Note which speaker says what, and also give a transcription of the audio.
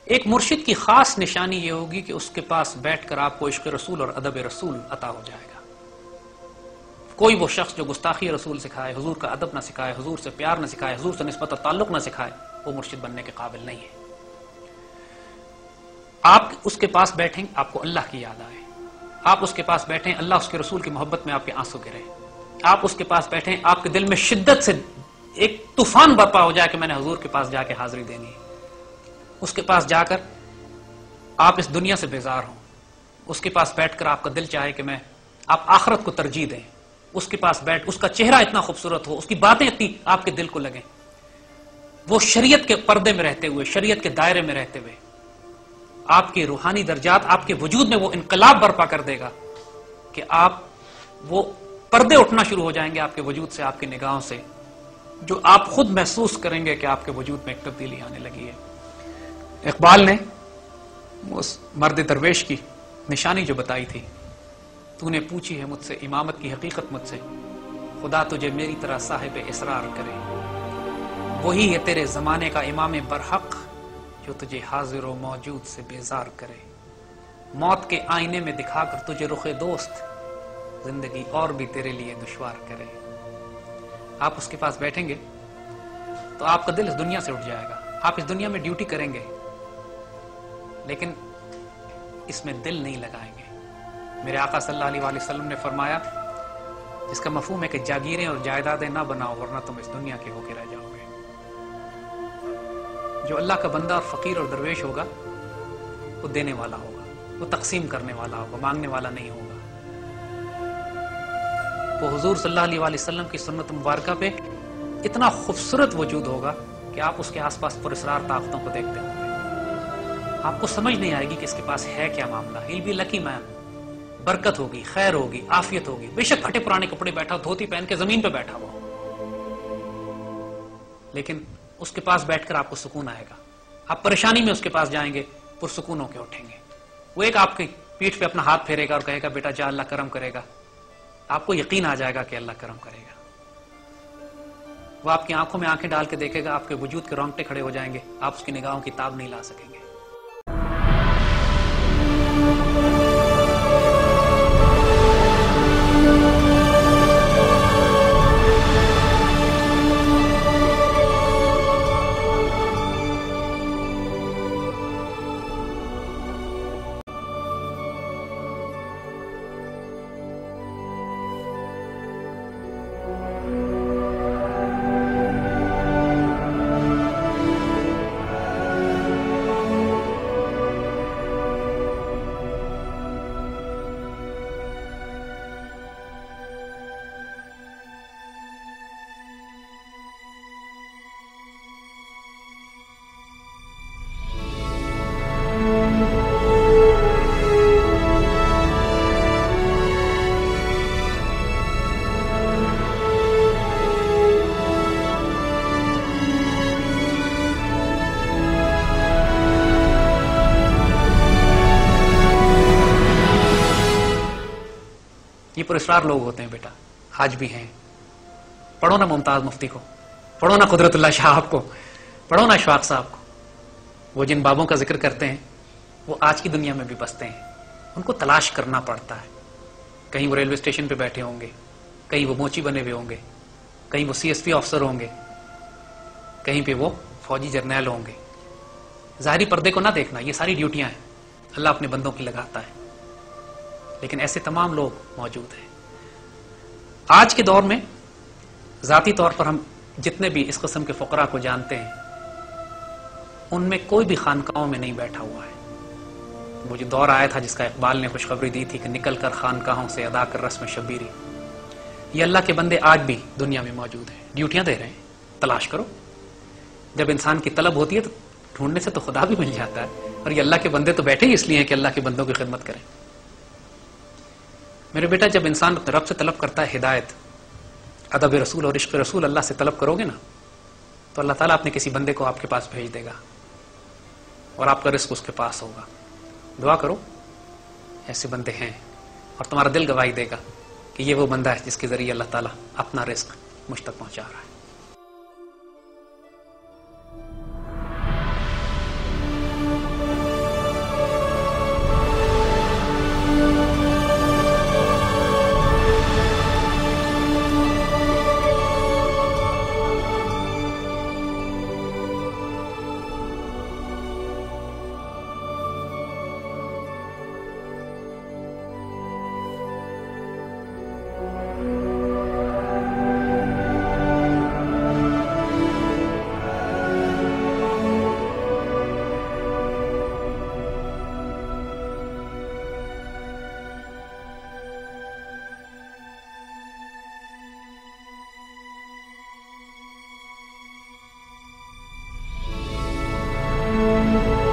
Speaker 1: ایک مرشد کی خاص نشانی یہ ہوگی کہ اس کے پاس بیٹھ کر آپ کو عشق رسول اور ادب رسول عطا ہو جائے گا۔ کوئی وہ شخص جو گستاخی رسول سکھائے، حضور کا ادب نہ سکھائے، حضور سے پیار نہ سکھائے، حضور سے نسبت اور تعلق نہ سکھائے، وہ مرشد بننے کے قابل نہیں ہے۔ آپ اس کے پاس بیٹھیں، آپ کو اللہ کی یاد آئے، آپ اس کے پاس بیٹھیں، اللہ اس کے رسول کی محبت میں آپ کے آنسو گرے، آپ اس کے پاس بیٹھیں، آپ کے دل میں شدت سے ایک طوفان برپا ہو جائے کہ میں نے حضور کے پاس جا کے حاضری دینی ہے۔ اس کے پاس جا کر آپ اس دنیا سے بیزار ہوں، اس کے پاس بیٹھ کر آپ کا دل چاہے کہ آپ آخرت کو ترجیح دیں، اس کے پاس بیٹھ، اس کا چہرہ اتنا خوبصورت ہو، اس کی باتیں اتنی آپ کے دل کو لگیں، وہ شریعت کے پردے میں رہتے ہوئے، شریعت کے دائرے میں رہتے ہوئے آپ کے روحانی درجات، آپ کے وجود میں وہ انقلاب برپا کر دے گا کہ وہ پردے اٹھنا شروع ہو جائیں گے آپ کے وجود سے، آپ کی نگاہوں سے، جو آپ خود محسوس کریں گے کہ آپ کے وجود میں ایک تبدیلی آنے لگی ہے۔ اقبال نے اس مرد درویش کی نشانی جو بتائی تھی، تو نے پوچھی ہے مجھ سے امامت کی حقیقت مجھ سے، خدا تجھے میری طرح صاحب اسرار کرے، وہی ہے تیرے زمانے کا امام برحق جو تجھے حاضر و موجود سے بیزار کرے، موت کے آئینے میں دکھا کر تجھے رخ دوست، زندگی اور بھی تیرے لیے دشوار کرے۔ آپ اس کے پاس بیٹھیں گے تو آپ کا دل اس دنیا سے اٹھ جائے گا، آپ اس دنیا میں ڈیوٹی کریں گے لیکن اس میں دل نہیں لگائیں گے۔ میرے آقا صلی اللہ علیہ وسلم نے فرمایا، جس کا مفہوم ہے کہ جاگیریں اور جائیدادیں نہ بناؤ ورنہ تم اس دنیا کے ہو کے رہ جاؤ گے۔ جو اللہ کا بندہ اور فقیر اور درویش ہوگا وہ دینے والا ہوگا، وہ تقسیم کرنے والا ہوگا، مانگنے والا نہیں ہوگا۔ وہ حضور صلی اللہ علیہ وسلم کی سنت مبارکہ پہ اتنا خوبصورت وجود ہوگا کہ آپ اس کے آس پاس پراسرار طاقتوں کو دیکھتے ہوں گے، آپ کو سمجھ نہیں آئے گی کہ اس کے پاس ہے کیا معاملہ۔ He'll be lucky man، برکت ہوگی، خیر ہوگی، عافیت ہوگی، بے شک پھٹے پرانے کپڑے بیٹھا، دھوتی پہن کے زمین پہ بیٹھا ہوا، لیکن اس کے پاس بیٹھ کر آپ کو سکون آئے گا۔ آپ پریشانی میں اس کے پاس جائیں گے، پرسکون ہو کے اٹھیں گے۔ وہ ایک آپ کی پیٹھ پہ اپنا ہاتھ پھیرے گا اور کہے گا بیٹا جا اللہ کرم کرے گا، آپ کو یقین آ جائے گا کہ اللہ کرم کرے گا۔ وہ آپ کی آنکھوں میں آنکھیں ڈال کے دیکھے گا، آپ کے وجود کے رونگٹے کھڑے ہو جائیں گے، آپ اس کی نگاہوں کی تاب نہیں لا سکیں گے۔ یہ پراسرار لوگ ہوتے ہیں بیٹا، آج بھی ہیں۔ پڑھو نا ممتاز مفتی کو، پڑھو نا قدرت اللہ شاہ کو، پڑھو نا اشفاق صاحب کو۔ وہ جن بابوں کا ذکر کرتے ہیں وہ آج کی دنیا میں بھی بستے ہیں، ان کو تلاش کرنا پڑتا ہے۔ کہیں وہ ریلوے اسٹیشن پہ بیٹھے ہوں گے، کہیں وہ موچی بنے ہوئے ہوں گے، کہیں وہ سی ایس پی آفسر ہوں گے، کہیں پہ وہ فوجی جرنیل ہوں گے۔ ظاہری پردے کو نہ دیکھنا، یہ ساری ڈیوٹیاں ہیں، اللہ اپنے بندوں کی لگاتا ہے، لیکن ایسے تمام لوگ موجود ہیں۔ آج کے دور میں ذاتی طور پر ہم جتنے بھی اس قسم کے فقراء کو جانتے ہیں ان میں کوئی بھی خانقاہوں میں نہیں بیٹھا ہوا ہے۔ وہ جو دور آیا تھا جس کا اقبال نے خوشخبری دی تھی کہ نکل کر خانقاہوں سے ادا کر رسم شبیری، یہ اللہ کے بندے آج بھی دنیا میں موجود ہیں، ڈیوٹیاں دے رہے ہیں۔ تلاش کرو، جب انسان کی طلب ہوتی ہے تو ڈھونڈنے سے تو خدا بھی مل جاتا ہے، اور یہ اللہ کے بندے تو بیٹھے ہی اس لیے ہیں کہ اللہ کے بندوں کی خدمت کریں۔ میرے بیٹا، جب انسان اپنے رب سے طلب کرتا ہے ہدایت، ادب رسول اور عشق رسول اللہ سے طلب کرو گے نا، تو اللہ تعالیٰ اپنے کسی بندے کو آپ کے پاس بھیج دے گا اور آپ کا رزق اس کے پاس ہوگا۔ دعا کرو، ایسے بندے ہیں، اور تمہارا دل گواہی دے گا کہ یہ وہ بندہ ہے جس کے ذریعے اللہ تعالیٰ اپنا رزق مجھ تک پہنچا رہا ہے۔ ہے.